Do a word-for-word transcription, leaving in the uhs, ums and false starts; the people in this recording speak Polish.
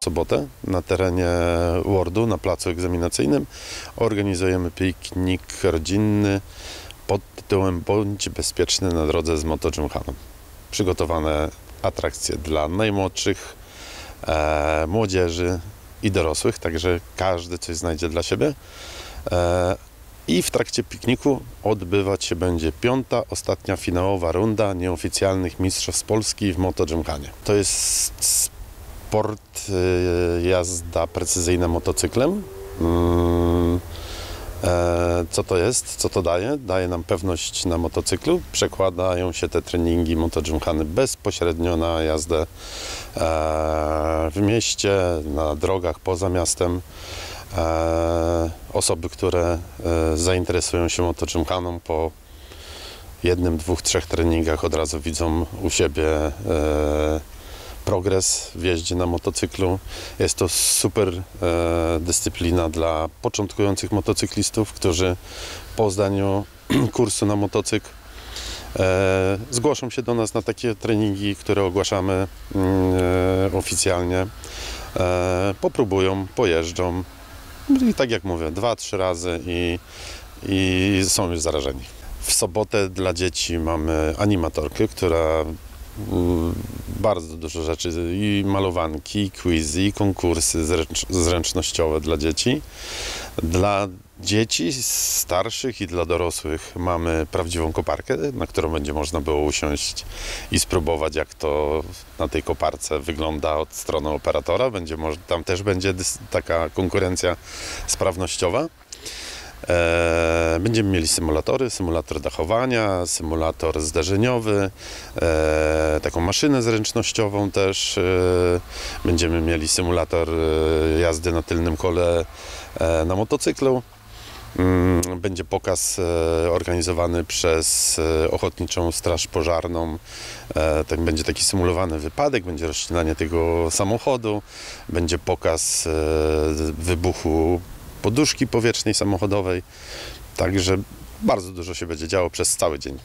sobotę na terenie Wordu, na placu egzaminacyjnym organizujemy piknik rodzinny pod tytułem Bądź bezpieczny na drodze z MotoGymkhaną. Przygotowane atrakcje dla najmłodszych, e, młodzieży i dorosłych, także każdy coś znajdzie dla siebie. E, I w trakcie pikniku odbywać się będzie piąta, ostatnia finałowa runda nieoficjalnych mistrzostw Polski w MotoGymkhanie. To jest sport, y, jazda precyzyjna motocyklem. Mm, e, co to jest? Co to daje? Daje nam pewność na motocyklu. Przekładają się te treningi MotoGymkhany bezpośrednio na jazdę e, w mieście, na drogach poza miastem. E, osoby, które e, zainteresują się MotoGymkhaną, po jednym, dwóch, trzech treningach od razu widzą u siebie e, progres w jeździe na motocyklu. Jest to super e, dyscyplina dla początkujących motocyklistów, którzy po zdaniu kursu na motocykl e, zgłoszą się do nas na takie treningi, które ogłaszamy e, oficjalnie. E, popróbują, pojeżdżą. I tak jak mówię, dwa, trzy razy i, i są już zarażeni. W sobotę dla dzieci mamy animatorkę, która mm, bardzo dużo rzeczy, i malowanki, i quizy, i konkursy zręcz, zręcznościowe dla dzieci. Dla dzieci starszych i dla dorosłych mamy prawdziwą koparkę, na którą będzie można było usiąść i spróbować, jak to na tej koparce wygląda od strony operatora. Będzie, tam też będzie taka konkurencja sprawnościowa. E, będziemy mieli symulatory, symulator dachowania, symulator zderzeniowy, e, taką maszynę zręcznościową też. E, będziemy mieli symulator e, jazdy na tylnym kole e, na motocyklu. Będzie pokaz e, organizowany przez e, Ochotniczą Straż Pożarną. E, tak, będzie taki symulowany wypadek, będzie rozcinanie tego samochodu, będzie pokaz e, wybuchu poduszki powietrznej samochodowej. Także bardzo dużo się będzie działo przez cały dzień.